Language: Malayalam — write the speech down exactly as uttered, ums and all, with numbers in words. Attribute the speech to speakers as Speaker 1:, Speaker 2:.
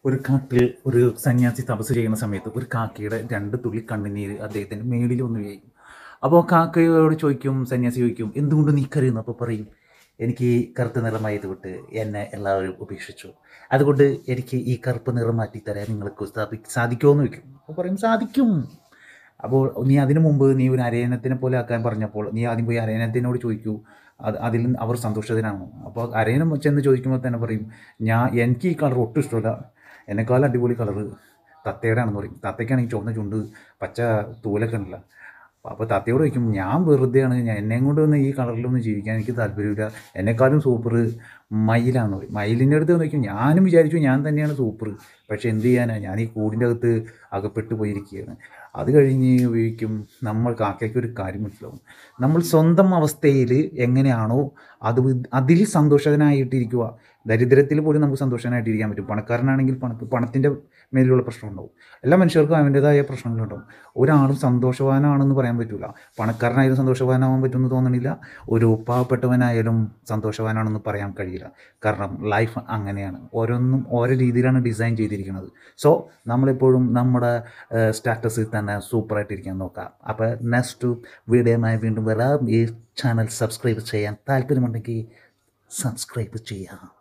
Speaker 1: ഒരു കാട്ടിൽ ഒരു സന്യാസി തപസ് ചെയ്യുന്ന സമയത്ത് ഒരു കാക്കയുടെ രണ്ട് തുള്ളി കണ്ണുനീര് അദ്ദേഹത്തിൻ്റെ മേളിൽ ഒന്ന് വീഴും. അപ്പോൾ കാക്കയോട് ചോദിക്കും, സന്യാസി ചോദിക്കും, എന്തുകൊണ്ട് നീ കരയുന്നു? അപ്പോൾ പറയും, എനിക്ക് കറുത്ത നിറമായത് വിട്ട് എന്നെ എല്ലാവരും ഉപേക്ഷിച്ചു, അതുകൊണ്ട് എനിക്ക് ഈ കറുപ്പ് നിറം മാറ്റിത്തരാൻ നിങ്ങൾക്ക് സ്ഥാപി സാധിക്കുമോ എന്ന് ചോദിക്കും. അപ്പോൾ പറയും, സാധിക്കും. അപ്പോൾ നീ അതിനു മുമ്പ് നീ ഒരു അരയന്നത്തിനെ പോലെ ആക്കാൻ പറഞ്ഞപ്പോൾ നീ ആദ്യം പോയി അരയന്നത്തിനോട് ചോദിക്കൂ, അത് അതിൽ അവർ സന്തുഷ്ടരാണോ? അപ്പോൾ അരയനം ചെന്ന് ചോദിക്കുമ്പോൾ തന്നെ പറയും, ഞാൻ എനിക്ക് ഈ കളർ ഒട്ടും ഇഷ്ടമല്ല, എന്നെക്കാളും അടിപൊളി കളറ് തത്തയുടെ ആണെന്ന് പറയും. തത്തയ്ക്കാണെങ്കിൽ ചുവന്ന ചുണ്ട്, പച്ച തൂലൊക്കെ ഉണ്ടല്ലോ. അപ്പോൾ തത്തയോട് ചോദിക്കും, ഞാൻ വെറുതെയാണ്, ഞാൻ എന്നെയും കൊണ്ട് വന്ന് ഈ കളറിലൊന്നും ജീവിക്കാൻ എനിക്ക് താല്പര്യമില്ല, എന്നെക്കാളും സൂപ്പർ മയിലാണെന്ന് പറയും. മയിലിൻ്റെ അടുത്ത് ചോദിക്കും, ഞാനും വിചാരിച്ചു ഞാൻ തന്നെയാണ് സൂപ്പർ, പക്ഷേ എന്ത് ചെയ്യാനാണ്, ഞാൻ ഈ കൂടിൻ്റെ അകത്ത് അകപ്പെട്ട് പോയിരിക്കുകയാണ്. അത് കഴിഞ്ഞ് ഉപയോഗിക്കും, നമ്മൾ കാക്കയ്ക്ക് ഒരു കാര്യം മനസ്സിലാവും, നമ്മൾ സ്വന്തം അവസ്ഥയിൽ എങ്ങനെയാണോ അത് അതിൽ സന്തോഷവാനായിട്ടിരിക്കുക. ദരിദ്രത്തിൽ പോലും നമുക്ക് സന്തോഷവാനായിട്ടിരിക്കാൻ പറ്റും. പണക്കാരനാണെങ്കിൽ പണ പണത്തിൻ്റെ മേലുള്ള പ്രശ്നം ഉണ്ടാവും. എല്ലാ മനുഷ്യർക്കും അവൻ്റേതായ പ്രശ്നങ്ങളുണ്ടാവും. ഒരാളും സന്തോഷവാനാണെന്ന് പറയാൻ പറ്റില്ല. പണക്കാരനായാലും സന്തോഷവാനാവാൻ പറ്റുമെന്ന് തോന്നണില്ല, ഒരു പാവപ്പെട്ടവനായാലും സന്തോഷവാനാണെന്ന് പറയാൻ കഴിയില്ല. കാരണം ലൈഫ് അങ്ങനെയാണ്, ഓരോന്നും ഓരോ രീതിയിലാണ് ഡിസൈൻ ചെയ്തിരിക്കുന്നത്. സോ നമ്മളെപ്പോഴും നമ്മുടെ സ്റ്റാറ്റസിൽ തന്നെ സൂപ്പറായിട്ടിരിക്കാൻ നോക്കാം. അപ്പോൾ നെക്സ്റ്റ് വീഡിയോയുമായി വീണ്ടും വരാം. ഈ ചാനൽ സബ്സ്ക്രൈബ് ചെയ്യാൻ താല്പര്യമുണ്ടെങ്കിൽ സബ്സ്ക്രൈബ് ചെയ്യാം.